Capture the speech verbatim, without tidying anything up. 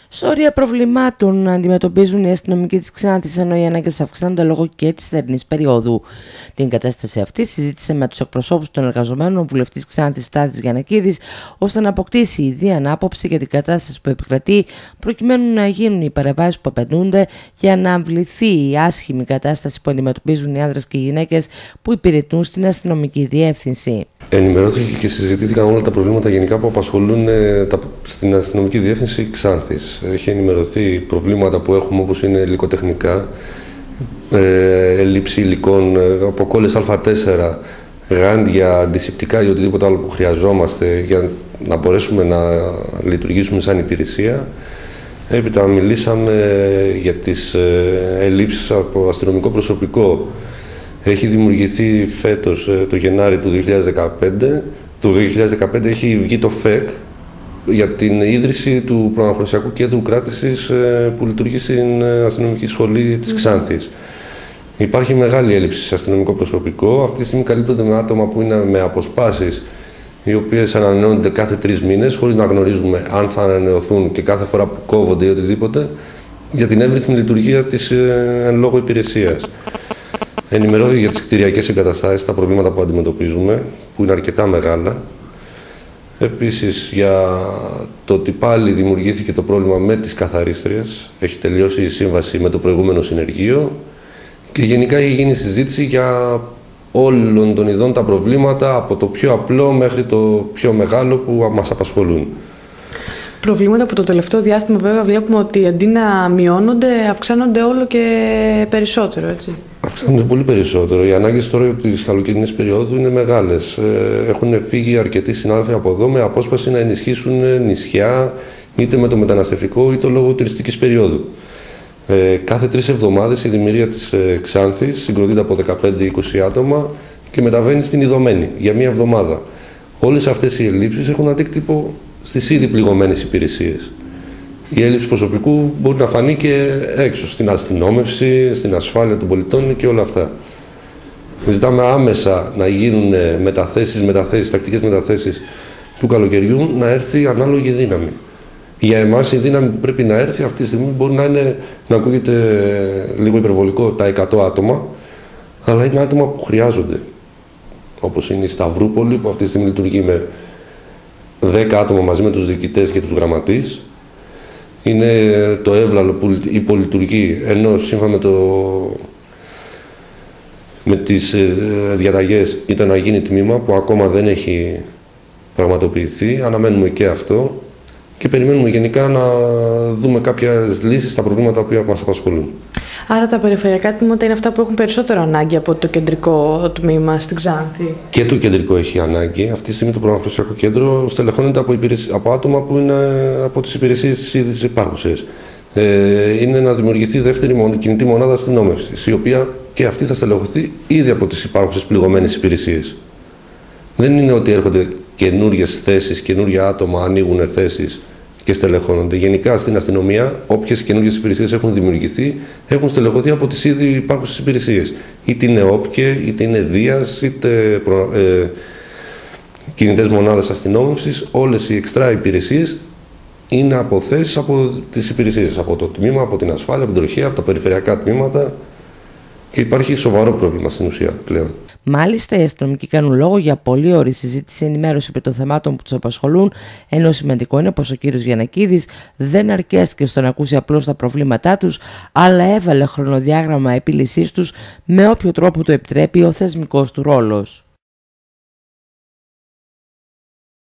Σωρία προβλημάτων αντιμετωπίζουν οι αστυνομικοί της Ξάνθης, ενώ οι ανάγκες αυξάνονται λόγω και της θερινής περίοδου. Την κατάσταση αυτή συζήτησε με τους εκπροσώπους των εργαζομένων ο βουλευτής Ξάνθης Στάθης Γιαννακίδης, ώστε να αποκτήσει ιδία άποψη για την κατάσταση που επικρατεί, προκειμένου να γίνουν οι παρεμβάσεις που απαιτούνται για να αμβληθεί η άσχημη κατάσταση που αντιμετωπίζουν οι άνδρες και οι γυναίκες που υπηρετούν στην αστυνομική διεύθυνση. Ενημερώθηκε και συζητήθηκαν όλα τα προβλήματα γενικά που απασχολούν ε, τα, στην αστυνομική διεύθυνση Ξάνθης. Έχει ενημερωθεί προβλήματα που έχουμε, όπως είναι υλικοτεχνικά, ε, έλλειψη υλικών, ε, από κόλλες Α τέσσερα, γάντια, αντισηπτικά ή οτιδήποτε άλλο που χρειαζόμαστε για να μπορέσουμε να λειτουργήσουμε σαν υπηρεσία. Έπειτα μιλήσαμε για τις ε, ελλείψεις από αστυνομικό προσωπικό. Έχει δημιουργηθεί φέτος, το Γενάρη του δύο χιλιάδες δεκαπέντε, το δύο χιλιάδες δεκαπέντε έχει βγει το ΦΕΚ για την ίδρυση του Προαναφορεσιακού Κέντρου Κράτησης που λειτουργεί στην Αστυνομική Σχολή της Ξάνθης. Υπάρχει μεγάλη έλλειψη σε αστυνομικό προσωπικό. Αυτή τη στιγμή καλύπτονται με άτομα που είναι με αποσπάσεις, οι οποίες ανανεώνονται κάθε τρεις μήνες, χωρίς να γνωρίζουμε αν θα ανανεωθούν και κάθε φορά που κόβονται ή οτιδήποτε, για την εύρυθμη λειτουργία της εν λόγω υπηρεσίας. Ενημερώθηκε για τις κτηριακές εγκαταστάσεις, τα προβλήματα που αντιμετωπίζουμε, που είναι αρκετά μεγάλα. Επίσης, για το ότι πάλι δημιουργήθηκε το πρόβλημα με τις καθαρίστριες. Έχει τελειώσει η σύμβαση με το προηγούμενο συνεργείο. Και γενικά έχει γίνει συζήτηση για όλων των ειδών τα προβλήματα, από το πιο απλό μέχρι το πιο μεγάλο που μας απασχολούν. Προβλήματα που το τελευταίο διάστημα βέβαια βλέπουμε ότι αντί να μειώνονται, αυξάνονται όλο και περισσότερο, έτσι. Αυξάνονται πολύ περισσότερο. Οι ανάγκες τώρα της καλοκαιρινής περίοδου είναι μεγάλες. Έχουν φύγει αρκετοί συνάδελφοι από εδώ με απόσπαση να ενισχύσουν νησιά, είτε με το μεταναστευτικό είτε λόγω τουριστικής περίοδου. Ε, κάθε τρεις εβδομάδες η δημιουργία της ε, Ξάνθης συγκροτείται από δεκαπέντε με είκοσι άτομα και μεταβαίνει στην Ιδωμένη για μία εβδομάδα. Όλες αυτές οι ελλείψεις έχουν αντίκτυπο στις ήδη πληγωμένες υπηρεσίες. Η έλλειψη προσωπικού μπορεί να φανεί και έξω, στην αστυνόμευση, στην ασφάλεια των πολιτών και όλα αυτά. Ζητάμε άμεσα να γίνουν μεταθέσεις, μεταθέσεις, τακτικές μεταθέσεις του καλοκαιριού, να έρθει ανάλογη δύναμη. Για εμάς η δύναμη που πρέπει να έρθει αυτή τη στιγμή μπορεί να είναι, να ακούγεται λίγο υπερβολικό, τα εκατό άτομα, αλλά είναι άτομα που χρειάζονται. Όπως είναι η Σταυρούπολη, που αυτή τη στιγμή λειτουργεί με δέκα άτομα μαζί με τους διοικητές και τους γραμματείς. Είναι το Εύλαλο που υπολειτουργεί, ενώ σύμφωνα με, το, με τις διαταγές ήταν να γίνει τμήμα που ακόμα δεν έχει πραγματοποιηθεί. Αναμένουμε και αυτό και περιμένουμε γενικά να δούμε κάποιες λύσεις στα προβλήματα που μας απασχολούν. Άρα τα περιφερειακά τμήματα είναι αυτά που έχουν περισσότερο ανάγκη από το κεντρικό τμήμα στην Ξάνθη. Και το κεντρικό έχει ανάγκη. Αυτή τη στιγμή το Προαναφορεσιακό Κέντρο στελεχώνεται από, από άτομα που είναι από τις υπηρεσίες της ήδης υπάρχουσες. Ε, είναι να δημιουργηθεί δεύτερη κινητή μονάδα αστυνόμευσης, η οποία και αυτή θα στελεχωθεί ήδη από τις υπάρχουσες πληγωμένες υπηρεσίες. Δεν είναι ότι έρχονται καινούριες θέσεις, καινούργια άτομα ανοίγουν θέσεις και στελεχώνονται. Γενικά στην αστυνομία, όποιες καινούργιες υπηρεσίες έχουν δημιουργηθεί, έχουν στελεχωθεί από τις ήδη υπάρχουσες υπηρεσίες. Είτε είναι όπκε, είτε είναι δίας, είτε προ, ε, κινητές μονάδες αστυνόμευσης. Όλες οι εξτρά υπηρεσίες είναι από θέσεις από τις υπηρεσίες. Από το τμήμα, από την ασφάλεια, από την τροχέα, από τα περιφερειακά τμήματα. Και υπάρχει σοβαρό πρόβλημα στην ουσία πλέον. Μάλιστα, οι αστυνομικοί κάνουν λόγο για πολύ ωρή συζήτηση, ενημέρωση επί των θεμάτων που τους απασχολούν, ενώ σημαντικό είναι πως ο κύριος Γιαννακίδης δεν αρκέστηκε στο να ακούσει απλώς τα προβλήματά τους, αλλά έβαλε χρονοδιάγραμμα επίλυσής τους με όποιο τρόπο το επιτρέπει ο θεσμικός του ρόλος.